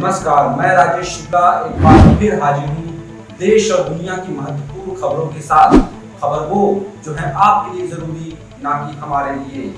नमस्कार, मैं राजेश शुक्ला एक बार फिर हाजिर हूँ देश और दुनिया की महत्वपूर्ण खबरों के साथ। खबर वो जो है आपके लिए जरूरी, ना कि हमारे लिए।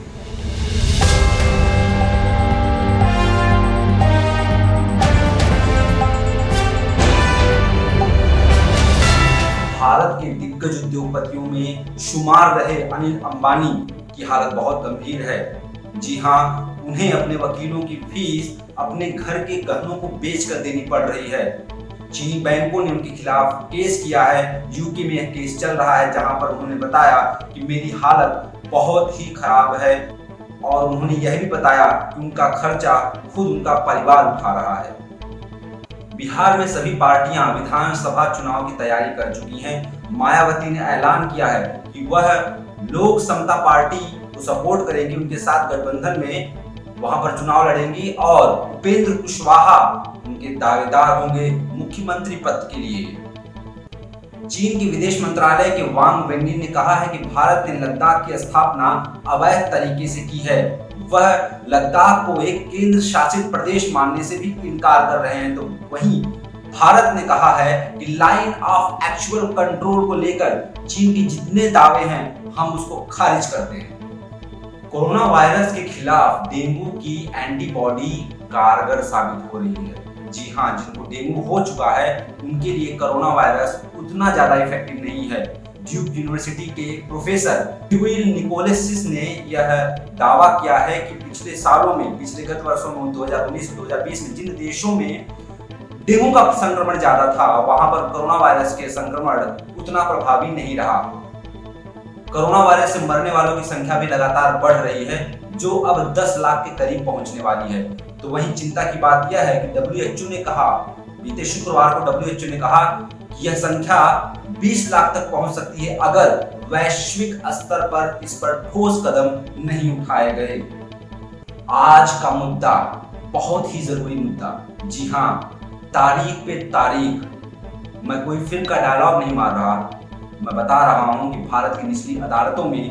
भारत के दिग्गज उद्योगपतियों में शुमार रहे अनिल अंबानी की हालत बहुत गंभीर है। जी हाँ, उन्हें अपने वकीलों की फीस अपने घर के गहनों को बेचकर देनी पड़ रही है। चीनी बैंकों ने उनके खिलाफ केस किया है। यूके में यह केस चल रहा है, जहां पर उन्होंने बताया कि मेरी हालत बहुत ही खराब है और उन्होंने यह भी बताया कि उनका खर्चा खुद उनका परिवार उठा रहा है। बिहार में सभी पार्टियां विधानसभा चुनाव की तैयारी कर चुकी हैं। मायावती ने ऐलान किया है कि वह लोक समता पार्टी को सपोर्ट करेंगी, उनके साथ गठबंधन में वहां पर चुनाव लड़ेंगी और उपेंद्र कुशवाहा उनके दावेदार होंगे मुख्यमंत्री पद के लिए। चीन के विदेश मंत्रालय के वांग वेन्नी ने कहा है कि भारत ने लद्दाख की स्थापना अवैध तरीके से की है। वह लद्दाख को एक केंद्र शासित प्रदेश मानने से भी इनकार कर रहे हैं। तो वहीं भारत ने कहा है कि लाइन ऑफ एक्चुअल कंट्रोल को लेकर चीन के जितने दावे हैं हम उसको खारिज करते हैं। कोरोना वायरस के खिलाफ डेंगू की एंटीबॉडी कारगर साबित हो रही है। जी हाँ, जिनको डेंगू हो चुका है उनके लिए कोरोना वायरस उतना ज्यादा इफेक्टिव नहीं है। ड्यूक यूनिवर्सिटी के प्रोफेसर ड्यूइल निकोलसिस ने यह दावा किया है कि पिछले सालों में, पिछले गत वर्षों में 2019-2020 में जिन देशों में डेंगू का संक्रमण ज्यादा था, वहां पर कोरोना वायरस के संक्रमण उतना प्रभावी नहीं रहा। कोरोना वायरस से मरने वालों की संख्या भी लगातार बढ़ रही है, जो अब 10 लाख के करीब पहुंचने वाली है। तो वहीं चिंता की बात यह है कि WHO ने कहा, बीते शुक्रवार को WHO ने कहा कि यह संख्या 20 लाख तक पहुंच सकती है अगर वैश्विक स्तर पर इस पर ठोस कदम नहीं उठाए गए। आज का मुद्दा बहुत ही जरूरी मुद्दा। जी हाँ, तारीख पे तारीख। मैं कोई फिल्म का डायलॉग नहीं मार रहा, मैं बता रहा हूं कि भारत की निचली अदालतों में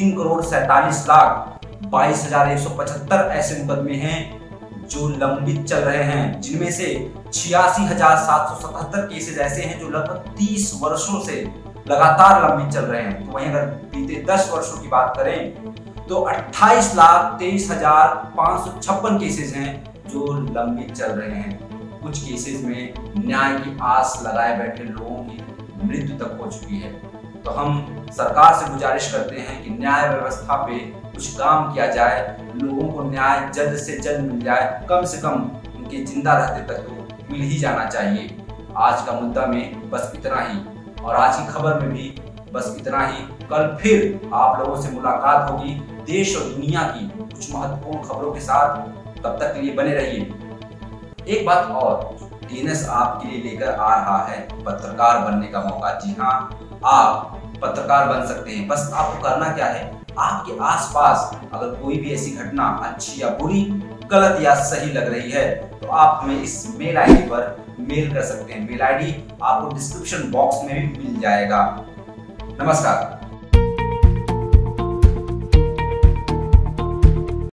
3,47,22,175 ऐसे मुकदमे हैं जो लंबित चल रहे हैं, जिनमें से 86,777 केसेस ऐसे हैं जो लगभग 30 वर्षों से लगातार लंबित चल रहे हैं। तो वहीं अगर बीते 10 वर्षों की बात करें तो 28,23,556 केसेस हैं जो लंबित चल रहे हैं। कुछ केसेस में न्याय की आस लगाए बैठे लोगों की मृत्यु तक हो चुकी है। तो हम सरकार से गुजारिश करते हैं कि न्याय व्यवस्था पे कुछ काम किया जाए, लोगों को न्याय जल्द से जल्द मिल जाए, कम से कम उनके जिंदा रहते तक तो मिल ही जाना चाहिए। आज का मुद्दा में बस इतना ही, और आज की खबर में भी बस इतना ही। कल फिर आप लोगों से मुलाकात होगी देश और दुनिया की कुछ महत्वपूर्ण खबरों के साथ। तब तक के लिए बने रहिए। एक बात और, DNS आपके लिए लेकर आ रहा है पत्रकार बनने का मौका। जी हाँ, आप पत्रकार बन सकते हैं। बस आपको करना क्या है, आपके आसपास अगर कोई भी ऐसी घटना अच्छी या बुरी, गलत या सही लग रही है तो आप हमें इस मेल आईडी पर मेल कर सकते हैं। मेल आईडी आपको डिस्क्रिप्शन बॉक्स में भी मिल जाएगा। नमस्कार।